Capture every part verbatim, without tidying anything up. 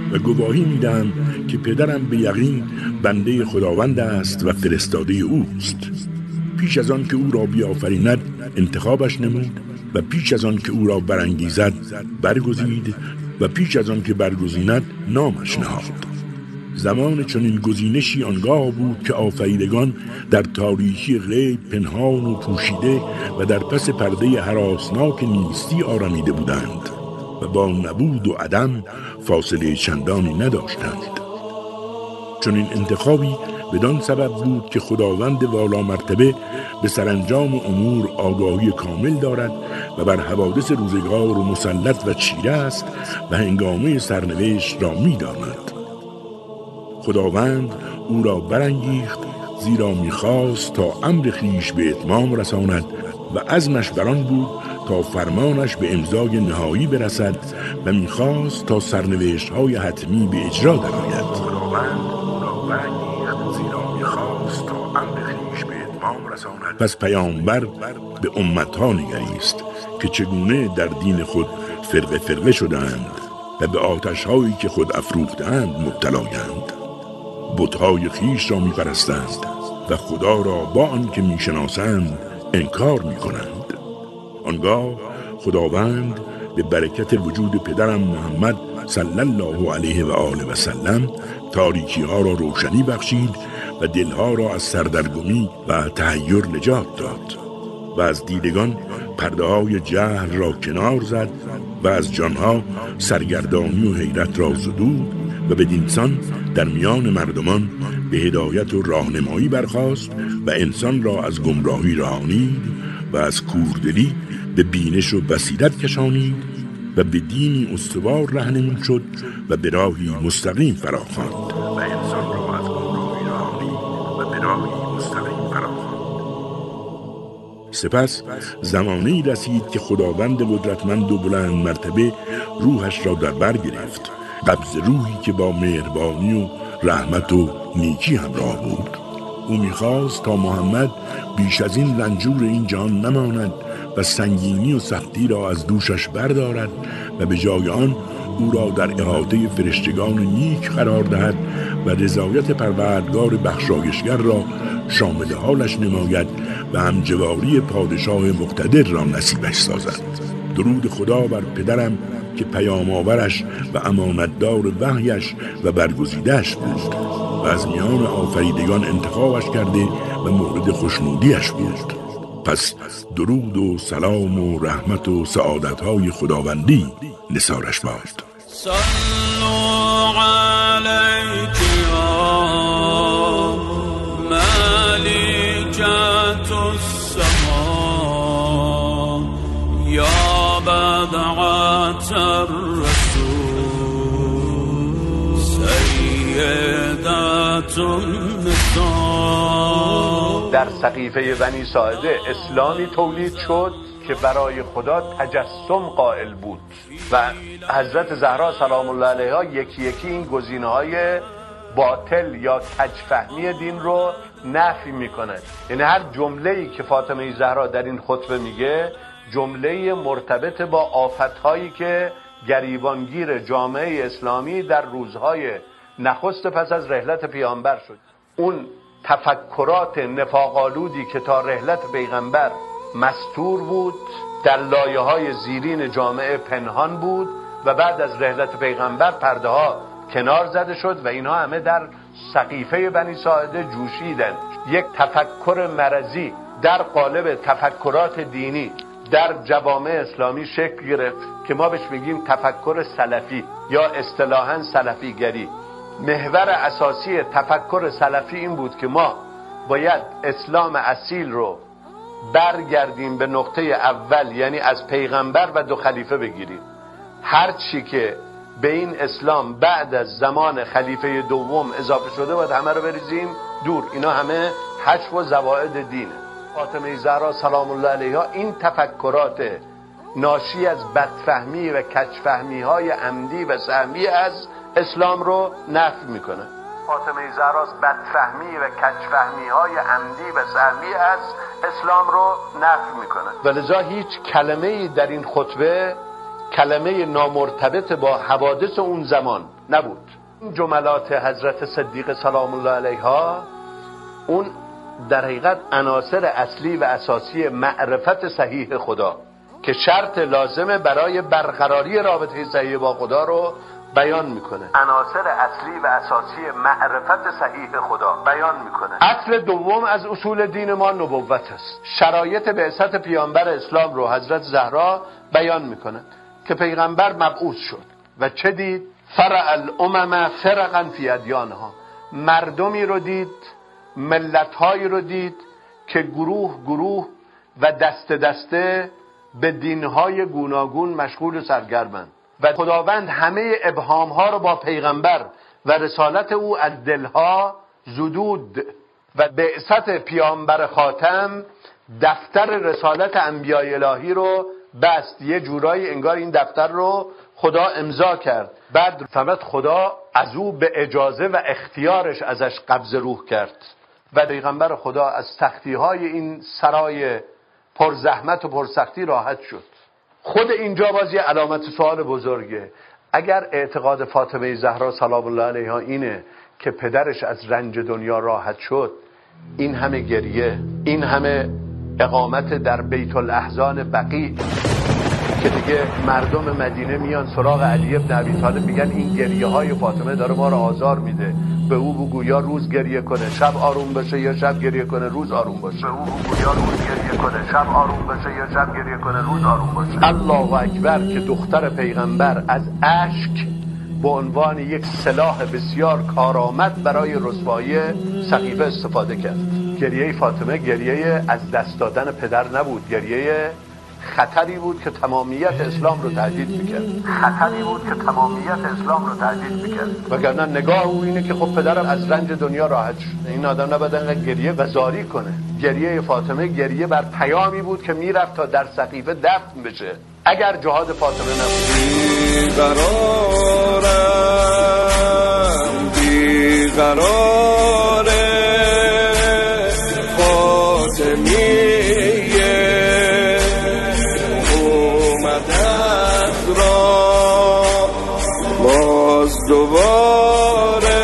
و گواهی میدهم که پدرم به یقین بنده خداوند است و فرستاده اوست. پیش از آن که او را بیافریند انتخابش نمود و پیش از آن که او را برانگیزد برگزید و پیش از آن که برگزیند نامش نهاد. زمان چنین گزینشی آنگاه بود که آفریدگان در تاریکی غیب پنهان و پوشیده و در پس پرده هراسناک نیستی آرامیده بودند و با نبود و عدم فاصله چندانی نداشتند. چنین انتخابی بدان سبب بود که خداوند والا مرتبه به سرانجام امور آگاهی کامل دارد و بر حوادث روزگار و مسلط و چیره است و هنگامه سرنوشت را می‌داند. خداوند او را برانگیخت زیرا می‌خواست تا امر خویش به اتمام رساند و عزمش بر آن بود تا فرمانش به امضای نهایی برسد و می‌خواست تا سرنوشت‌های حتمی به اجرا درآید. خداوند او را برانگیخت زیرا می‌خواست تا امر خویش به اتمام رساند. پس پیامبر به امت‌ها نگریست که چگونه در دین خود فرقه فرقه شدند و به آتش‌هایی که خود افروختند مبتلایند. بت‌های خویش را می‌پرستند و خدا را با آنکه می‌شناسند انکار می‌کنند. آنگاه خداوند به برکت وجود پدرم محمد صلی الله علیه و آله و سلم تاریکی ها را روشنی بخشید و دلها را از سردرگمی و تحیر نجات داد و از دیدگان پرده های جهل را کنار زد و از جانها سرگردانی و حیرت را زدود و بدینسان در میان مردمان به هدایت و راهنمایی برخاست و انسان را از گمراهی رهانید و از کوردلی به بینش و بصیرت کشانید و به دینی استوار رهنمون شد و به راهی مستقیم فراخواند و انسان را از گمراهی رهانید و به راهی مستقیم فراخواند. سپس زمانی رسید که خداوند قدرتمند و بلند مرتبه روحش را در بر گرفت، قبض روحی که با مهربانی و رحمت و نیکی همراه بود. او می‌خواست تا محمد بیش از این رنجور این جهان نماند و سنگینی و سختی را از دوشش بردارد و به جای آن او را در احاطه فرشتگان نیک قرار دهد و رضایت پروردگار بخشایشگر را شامل حالش نماید و همجواری پادشاه مقتدر را نصیبش سازد. درود خدا بر پدرم که پیام آورش و امانتدار وحیش و برگزیدش بود و از میان آفریدگان انتخابش کرده و مورد خوشنودیش بود. پس درود و سلام و رحمت و سعادت‌های خداوندی نثارش باد. صلوا علیک یا ملیکة السما یا بدعة الرسول سیدة النساء. در سقیفه بنی ساعده اسلامی تولید شد که برای خدا تجسم قائل بود و حضرت زهرا سلام الله علیها یکی یکی این گزینه‌های باطل یا کج‌فهمی دین رو نفی میکنه. یعنی هر جمله‌ای که فاطمه زهرا در این خطبه میگه جمله مرتبط با آفت‌هایی که گریبانگیر جامعه اسلامی در روزهای نخست پس از رحلت پیامبر شد. اون تفکرات نفاق‌آلودی که تا رحلت پیغمبر مستور بود در لایه‌های زیرین جامعه پنهان بود و بعد از رحلت پیغمبر پرده ها کنار زده شد و اینها همه در سقیفه بنی ساعده جوشیدن. یک تفکر مرضی در قالب تفکرات دینی در جوامع اسلامی شکل گرفت که ما بهش میگیم تفکر سلفی یا اصطلاحاً سلفیگری. محور اساسی تفکر سلفی این بود که ما باید اسلام اصیل رو برگردیم به نقطه اول، یعنی از پیغمبر و دو خلیفه بگیریم. هر چی که به این اسلام بعد از زمان خلیفه دوم اضافه شده باید همه رو بریزیم دور. اینا همه حشو و زوائد دینه. فاطمه زهرا سلام الله علیها این تفکرات ناشی از بدفهمی و کج‌فهمی های عمدی و سهمی از اسلام رو نفی میکنه. فاطمه زهرا بدفهمی و کج‌فهمی های عمدی و سهمی از اسلام رو نفی میکنه و لذا هیچ کلمه‌ای در این خطبه کلمه نامرتبط با حوادث اون زمان نبود. این جملات حضرت صدیقه سلام الله علیها اون در حقیقت عناصر اصلی و اساسی معرفت صحیح خدا که شرط لازمه برای برقراری رابطه صحیح با خدا رو بیان میکنه. عناصر اصلی و اساسی معرفت صحیح خدا بیان میکنه. اصل دوم از اصول دین ما نبوت است. شرایط بعثت پیامبر اسلام رو حضرت زهرا بیان میکنه که پیغمبر مبعوث شد و چه دید؟ فرع الامم فرقا فی ادیانها، مردمی رو دید، ملت‌هایی رو دید که گروه گروه و دسته دسته به دین‌های گوناگون مشغول و سرگرمند و خداوند همه ابهام‌ها رو با پیغمبر و رسالت او از دلها زدود و بعثت پیامبر خاتم دفتر رسالت انبیاء الهی رو بست. یه جورایی انگار این دفتر رو خدا امضا کرد. بعد فقط خدا از او به اجازه و اختیارش ازش قبض روح کرد و پیغمبر خدا از سختی‌های این سرای پرزحمت و پرسختی راحت شد. خود اینجا باز یه علامت سوال بزرگه. اگر اعتقاد فاطمه زهرا سلام الله علیها اینه که پدرش از رنج دنیا راحت شد، این همه گریه، این همه اقامت در بیت الاحزان بقیع که دیگه مردم مدینه میان سراغ علی بن ابی طالب میگن این گریه های فاطمه داره ما رو آزار میده، به او بگو یا روز گریه کنه شب آروم بشه یا شب گریه کنه روز آروم باشه، به او بگو یا روز گریه کنه شب آروم بشه یا شب گریه کنه روز آروم باشه. الله اکبر که دختر پیغمبر از اشک به عنوان یک سلاح بسیار کارآمد برای رسوایی سقیفه استفاده کرد. گریه فاطمه گریه از دست دادن پدر نبود، گریه خطری بود که تمامیت اسلام رو تهدید میکرد. خطری بود که تمامیت اسلام رو تهدید میکرد. وگرنه نگاه او اینه که خب پدرم از رنج دنیا راحت شد، این آدم نباید انقدر گریه و زاری کنه. گریه فاطمه گریه بر پیامی بود که میرفت تا در سقیفه دفن بشه. اگر جهاد فاطمه نبود بیقرارم بیقراره فاطمیه اومدت را باز دوباره.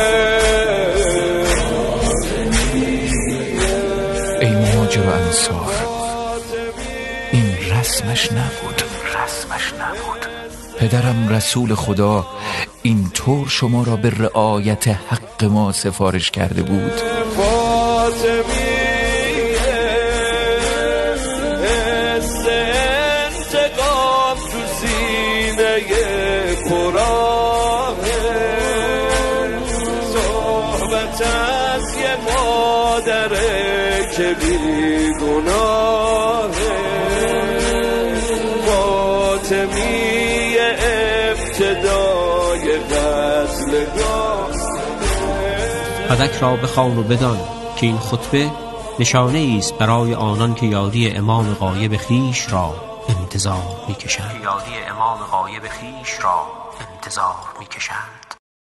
ای مهاجر و انصار، این رسمش نبود، رسمش نبود. پدرم رسول خدا این طور شما را به رعایت حق ما سفارش کرده بود. انتقام تو سینه پرانه، صحبت از یه مادره که بیگناهه، فاطمی ابتدای غزلگاه. فدک را بخوان و بدان که این خطبه نشانه است برای آنان که یادی امام غایب خیش را انتظار می‌کشند. یادی امام غایب خیش را انتظار می‌کشند.